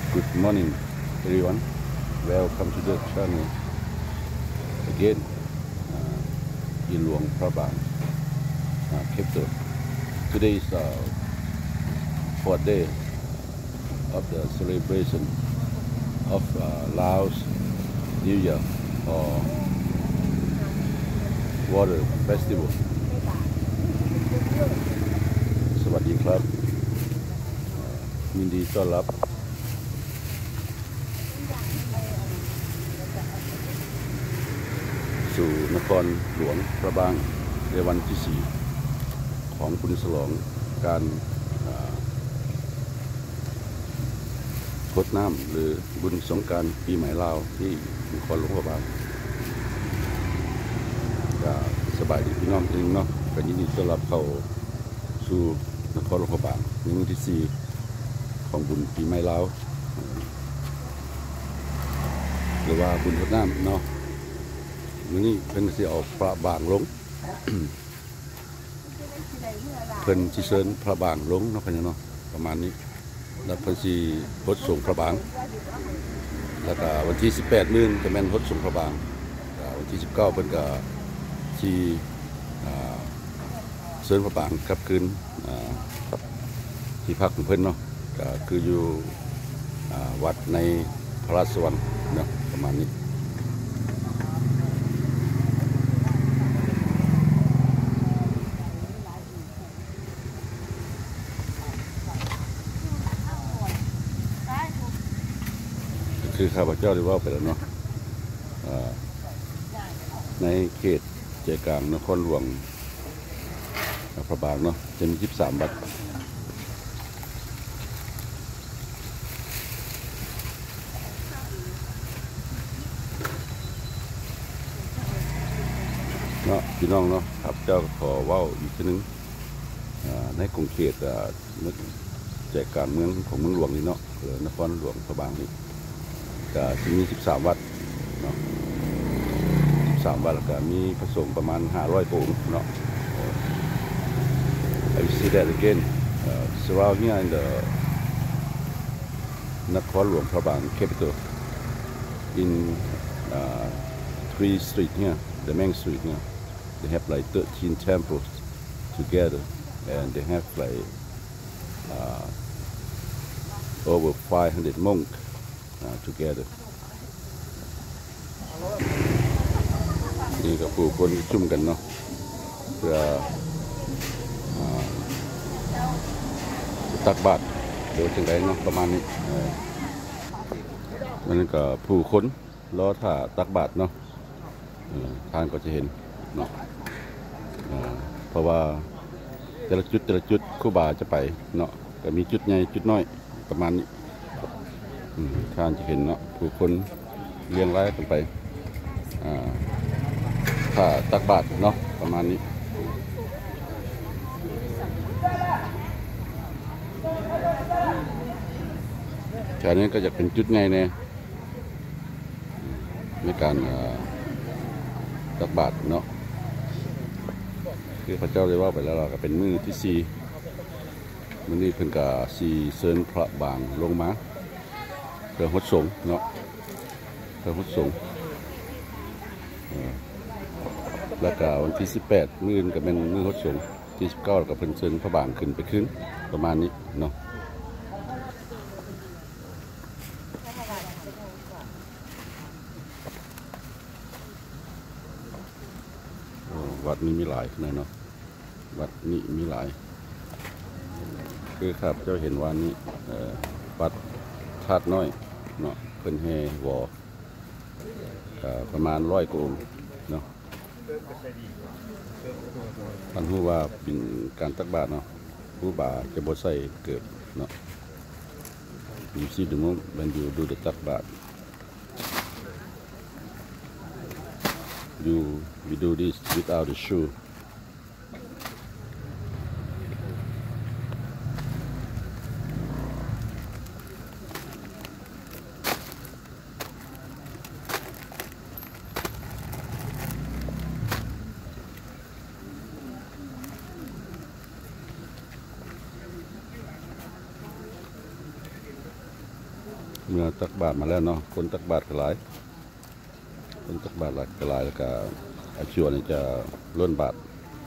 Good morning, everyone. Welcome to the channel again. In Luang Prabang, capital. Today is the fourth day of the celebration of Laos New Year or Water Festival. สวัสดีครับยินดีต้อนรับสู่นครหลวงพระบางในวันที่ 4ของบุญฉลองการรดน้ำหรือบุญสงกรานต์ปีใหม่ลาวที่นครหลวงพระบางก็สบายดีพี่น้องเองเนาะก็ยินดีต้อนรับเข้าสู่นครหลวงพระบางในวันที่ 4ของบุญปีใหม่ลาวหรือว่าบุญรดน้ำเนาะมื้อนี้เพิ่นสิเอาพระบางลง เพิ่นสิเชิญพระบางลงเนาะพี่น้องเนาะประมาณนี้แล้วเพิ่นสิรถส่งพระบางแล้วก็วันที่ 18 มื้อจะแม่นรถส่งพระบางวันที่ 19เพิ่นก็สิเชิญพระบางกลับคืนที่พักของเพิ่นเนาะก็คืออยู่วัดในพระราชวังเนาะประมาณนี้คือข้าพเจ้าได้ว่าไปแล้วเนาะในเขตใจกลางนครหลวงพระบางเนาะจะมี13 วัดเนาะพี่น้องเนาะครับเจ้าขอเว้าอีกทีนึงในกรุงเขตใจกลางเมืองของเมืองหลวงนี่เนาะหรือนครหลวงพระบางนี่ก็จะมี13 วัดเนาะ13 วัดแล้วก็มีพระสงฆ์ประมาณ500 องค์เนาะ I see that again surround here in the Nakhon Luang Prabang capital in 3 streets here the main street here they have like 13 temples together and they have like over 500 monks together นี่ก็ผู้คนจุ่มกันเนาะเพื่อตักบาตรโดยจังไดเนาะประมาณนี้นั่นก็ผู้คนรอท่าตักบาตรเนาะทานก็จะเห็นเนาะเพราะว่าแต่ละจุดครูบาจะไปเนาะก็มีจุดใหญ่จุดน้อยประมาณนี้ท่านจะเห็นเนาะผู้คนเรียงรายกันไปท่าตักบาตรเนาะประมาณนี้แถวนี้ก็จะเป็นจุดไงเนี่ยในการตักบาตรเนาะคือพระเจ้าได้ว่าไปแล้วเราก็เป็นมื้อที่ 4มื้อนี้เพิ่นก็สิเชิญพระบางลงมาเพื่อรดสงฆ์เนาะเพื่อรดสงฆ์แล้วก็วันที่ 18มื้อก็เป็นมื้อรดสงฆ์ที่ 19ก็เพิ่นเชิญพระบางขึ้นไปขึ้นประมาณนี้เนาะวัดนี้มีหลายนะเนาะวัดนี้มีหลายคือครับเจ้าเห็นวันนี้วัดธาตุน้อยเนาะเพิ่นแห่วอประมาณ100 กว่าองค์เนาะท่านผู้ว่าเป็นการตักบาตรเนาะผู้บ่าจะบ่ใส่เกิดเนาะ You see the moment when you do the ตักบาตรwe do this without the shoe เมื่อตักบาตรมาแล้วเนาะคนตักบาตรก็หลายคนตักบาตรก็หลายแล้วก็อาชีวนี่จะล้นบาตร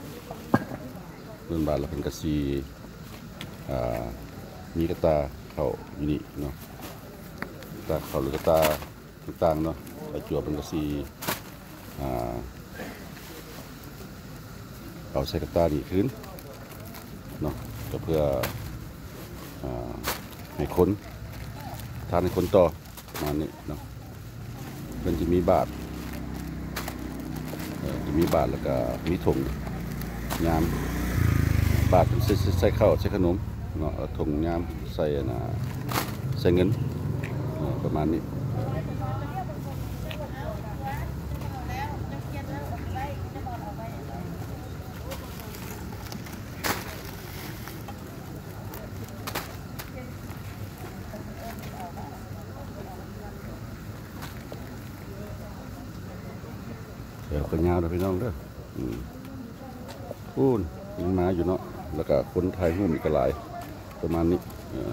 แล้วเป็นกระซีมีกระตาเข้าอยู่นี่เนาะตาเข้าหรือกระตาต่างๆเนาะอาชีวเป็นกระซีเอาใส่กระตานี่ขึ้นเนาะก็เพื่อให้คนทานให้คนต่อมานี่เนาะมันจะมีบาตรแล้วก็มีถุงยามบาตรใส่ข้าวใส่ขนมเนาะถุงยามใส่เงินประมาณนี้เดี๋ยวก็ยาวเลยพี่น้องเด้อพูนยิงมาอยู่เนาะแล้วก็คนไทยหุ้มอีกหลายประมาณนี้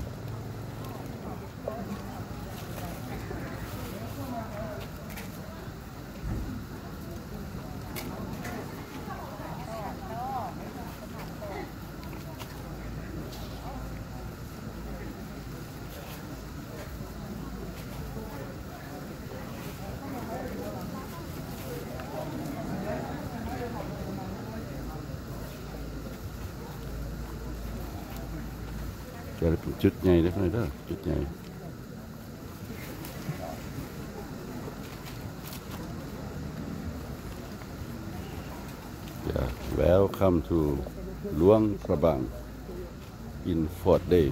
จะเป็นจุดใหญ่เลยเด้อจุดใหญ่ Welcome to Luang Prabang in Fort Day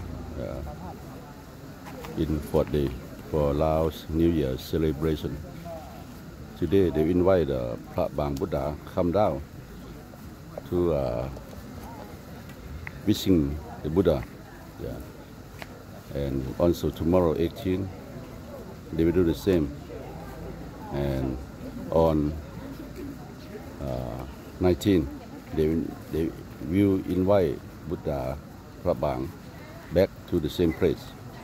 for Laos New Year celebration. Today they invite Prabang Buddha come down to visiting the Buddha. And also tomorrow 18 they will do the same, and on 19 they will invite Buddha Prabang back to the same place.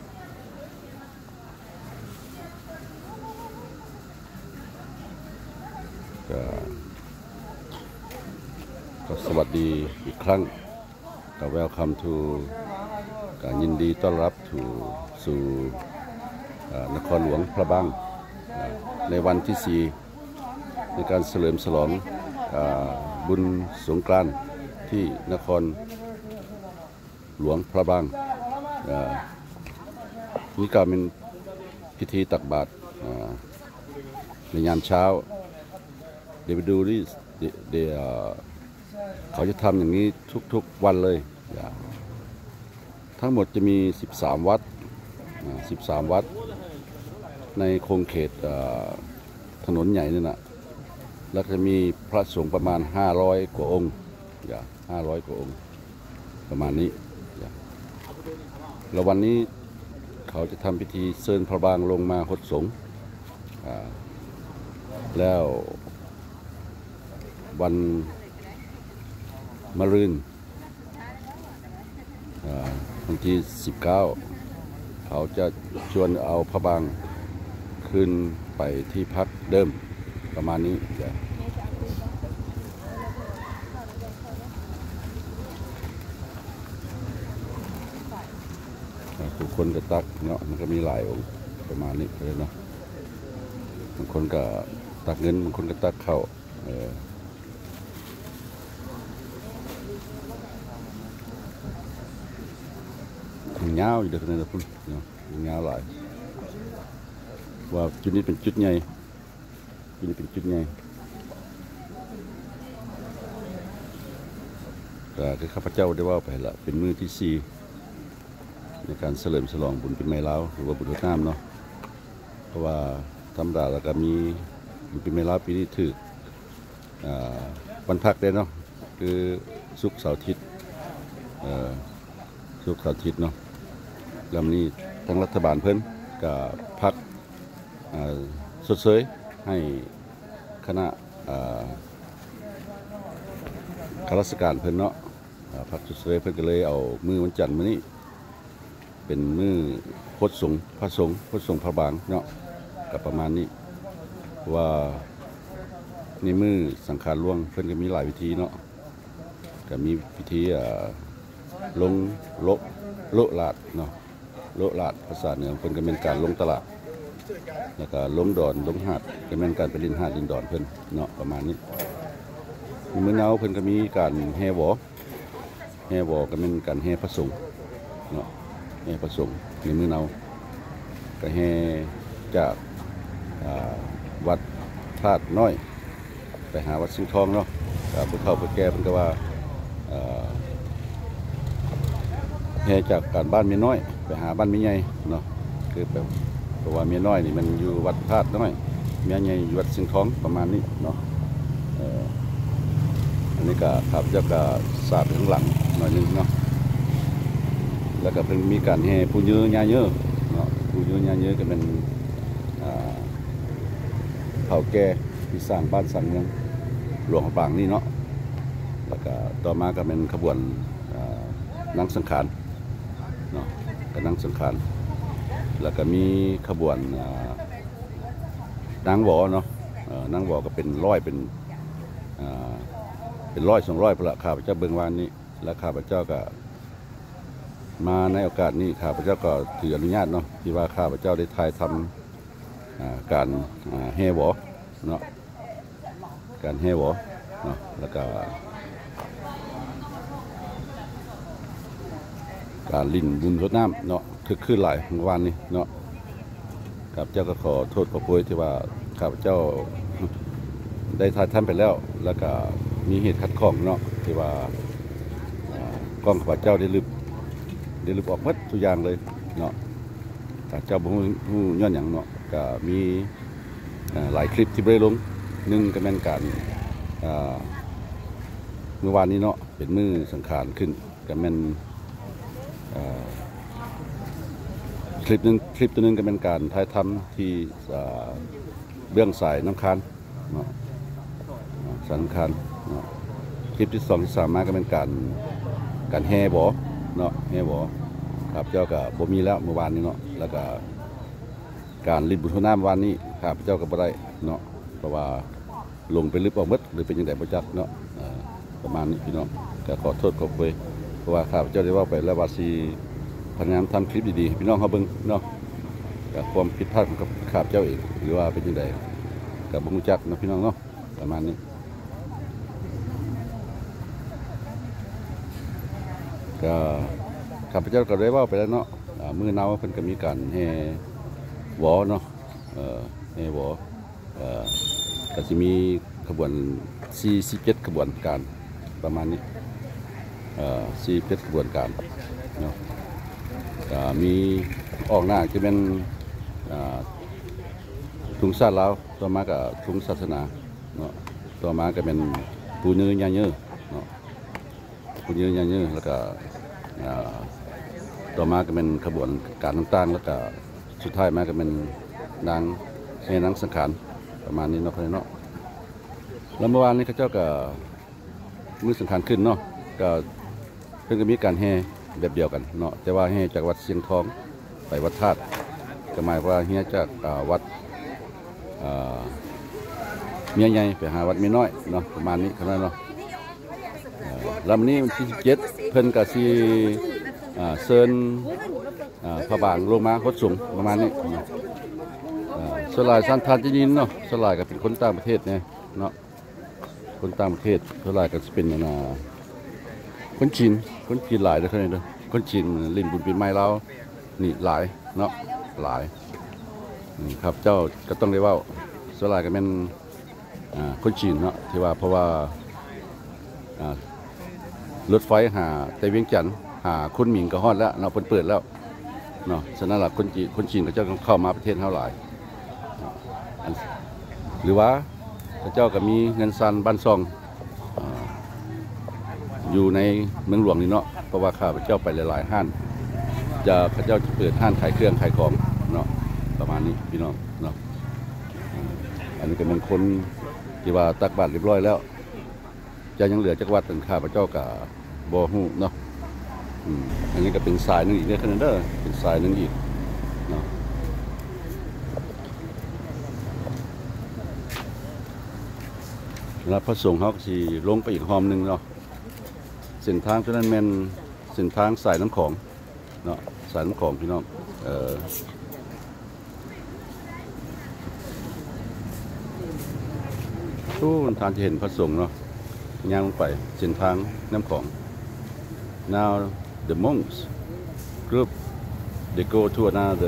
ก็สวัสดีอีกครั้งก็ Welcome to การยินดีต้อนรับสู่นครหลวงพระบางในวันที่4ในการเฉลิมฉลองบุญสงกรานต์ที่นครหลวงพระบางนี่ก็เป็นพิธีตักบาตรในยามเช้าเดี๋ยวไปดูที่เขาจะทำอย่างนี้ทุกๆวันเลยทั้งหมดจะมี13วัดในโครงเขตถนนใหญ่นี่นะแล้วจะมีพระสงฆ์ประมาณ500 กว่าองค์500 กว่าองค์ประมาณนี้แล้ววันนี้เขาจะทำพิธีเชิญพระบางลงมาหดสงฆ์แล้ววันมะรืนวันที่19เขาจะชวนเอาพระบางขึ้นไปที่พักเดิมประมาณนี้ทุกคนก็ตักเนาะมันก็มีหลายองค์ประมาณนี้เลยเนาะบางคนก็ตักเงินบางคนก็ตักข้าวยาวอยู่เด็กนั่นนะพุ่นยาวหลายว่าจุดนี้เป็นจุดใหญ่ก็คือข้าพเจ้าได้ว่าไปละเป็นมื้อที่4ในการเฉลิมฉลองบุญปีใหม่ลาวหรือว่าบุญรดน้ำเนาะเพราะว่าธรรมดาแล้วก็มีบุญปีใหม่ลาวปีนี้ถือวันพักได้เนาะคือศุกร์เสาร์อาทิตย์เนาะแล้วนี้ทางรัฐบาลเพิ่นก็พักสดเสยให้คณะข้าราชการเพิ่นเนาะพักสดเสยเพิ่นก็เลยเอามื้อวันจันทร์มื้อนี้เป็นมื้อคดสงฆ์พระสงฆ์พดสงฆ์พระบางเนาะกับประมาณนี้ว่าในมือสังขารหลวงเพิ่นก็มีหลายวิธีเนาะก็มีวิธีลงโลลาดเนาะโลลาดภาษาเหนือเพิ่นก็เป็นการลงตลาดแล้วก็ลงดอนลงหาดก็เป็นการไปลินหาดลินดอนเพิ่นเนาะประมาณนี้มื้อเช้าเพิ่นก็มีการแห่หวอก็เป็นการแห่พระสงฆ์เนาะแห่พระสงฆ์ในมื้อเช้าก็แห่จากวัดธาตุน้อยไปหาวัดสิงห์ทองเนาะผู้เฒ่าผู้แก่เพิ่นก็ว่าแห่จากการบ้านเมียน้อยไปหาบ้านเมียใหญ่เนาะคือแบบเพราะว่าเมียน้อยนี่มันอยู่วัดธาตุน้อยเมียใหญ่อยู่วัดสิงห์ทองประมาณนี้เนาะอันนี้ก็ครับเจ้าก็สาดข้างหลังหน่อยนึงเนาะแล้วก็เพิ่งมีการแห่ผู้ยืนยาเยอะเนาะผู้ยืนยาเยอะก็เป็นเผ่าแก่ที่สร้างบ้านสร้างเมืองหลวงของปางนี่เนาะแล้วก็ต่อมาก็เป็นขบวนนั่งสังขารเนาะก็นั่งสังขารแล้วก็มีขบวนนางหวอเนาะนางหวอก็เป็นร้อยเป็น100-200พระข้าพเจ้าเบิ่งวานนี้และข้าพเจ้าก็มาในโอกาสนี้ข้าพเจ้าก็ถืออนุญาตเนาะที่ว่าข้าพเจ้าได้ถ่ายทำการแห่หวอเนาะการแห่หวอเนาะแล้วก็การลิ่นบุญรดน้ำเนาะขึ้นหลายเมื่อวานนี้เนาะข้าพเจ้าก็ขอโทษขอโพยที่ว่าข้าพเจ้าได้ถ่ายทำไปแล้วแล้วก็มีเหตุขัดข้องเนาะที่ว่ากล้องข้าพเจ้าได้ลืบออกหมดทุกอย่างเลยเนาะข้าพเจ้าผู้ย้อนอย่างเนาะก็มีหลายคลิปที่ได้ลงหนึ่งก็เป็นการเมื่อวานนี้เนาะเป็นมือสังขารขึ้นก็เป็นคลิปตัวนึงก็เป็นการถ่ายทำที่เบื้องสายน้ำค้างเนาะสายน้ำค้างคลิปที่2ที่3มาก็เป็นการแห่บ่อเนาะแห่บ่อครับเจ้ากับบ่มีแล้วเมื่อวานนี้เนาะแล้วก็การลินบุญทน้ำวันนี้ครับเจ้ากับบ่ได้เนาะเพราะว่าลงไปลึกออกหมดหรือเป็นยังไงบ่จักเนาะประมาณนี้พี่น้องก็ขอโทษขอโพยเพราะว่าข้าพเจ้าได้ว่าไปแล้วว่าสิพยายามทำคลิปดีๆพี่น้องเขาเบิ่งเนาะกับความผิดพลาดของข้าพเจ้าเองหรือว่าเป็นยังไงกับบ่รู้จักนะพี่น้องเนาะประมาณนี้ก็ข้าพเจ้าก็ได้ว่าไปแล้วเนาะมื้อเช้าเพิ่นก็มีการแห่หวอเนาะแห่หวอก็สิมีขบวน47ขบวนการประมาณนี้47ขบวนการเนาะก็มีออกหน้าจะเป็นทุงศาสตร์ลาวต่อมาก็ทุงศาสนาเนาะต่อมาก็เป็นปูเนื้อยาเยอะเนาะปูเนื้อยาเยอะแล้วก็ต่อมาก็เป็นขบวนการต่างๆแล้วก็สุดท้ายมาก็เป็นนางแห่นางสังขารประมาณนี้เนาะเนาะแล้วเมื่อวานนี้ข้าเจ้าก็มือสังขารขึ้นเนาะก็เพิ่งก็มีการแห่แบบเดียวกันเนาะแต่ว่าแห่จากวัดเสียงทองไปวัดธาตุก็หมายว่าแห่จากวัดเมียใหญ่ไปหาวัดเมียน้อยเนาะประมาณนี้ขนาดเนาะลำนี้วันที่17เพิ่นก็สิเซินพระบางลงมาคดสูงประมาณนี้สลายสันทานจีนินเนาะสลายก็เป็นคนต่างประเทศเนี่ยเนาะคนต่างประเทศสลายก็จะเป็นคนจีนหลายเลยเท่านี้เด้อคนจีนลิ้นบุญปีใหม่เรานี่หลายเนาะหลายครับเจ้าก็ต้องได้ว่าสลายก็เป็นคนจีนเนาะที่ว่าเพราะว่ารถไฟหาแต่เวียงจันทร์หาคนหมิงก็ฮอดแล้วเนาะเปิดแล้วเนาะฉะนั้นล่ะคนจีนก็จะเข้ามาประเทศเท่าหลายหรือว่าพระเจ้าก็มีเงินซันบ้านซองอยู่ในเมืองหลวงนี่เนาะเพราะว่าข้าพเจ้าไปหลายๆห้านพระเจ้าจะเปิดห้านขายเครื่องขายของเนาะประมาณนี้พี่น้องเนาะอันนี้ก็เป็นคนที่ว่าตักบาตรเรียบร้อยแล้วจะยังเหลือจักวัดเป็นข้าพเจ้ากับบ่ฮู้เนาะอันนี้ก็เป็นสายนึงอีกเนี่ยขนาดเด้อเป็นสายนึงอีกเนาะแล้วพระสงฆ์เขาก็สิลงไปอีกหอมหนึ่งเนาะเส้นทางตัวนั้นแม่นเส้นทางสายน้ำของเนาะสายน้ำของพี่น้องตู้ทานจะเห็นพระสงฆ์เนาะย่างลงไปเส้นทางน้ำของ now the monks group they go to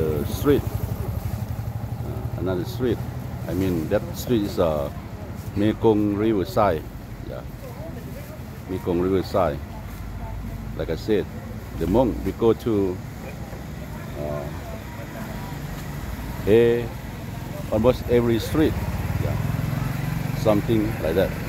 another street I mean that street is Mekong Riverside yeah Mekong Riverside like I said the monk we go to almost every street yeah something like that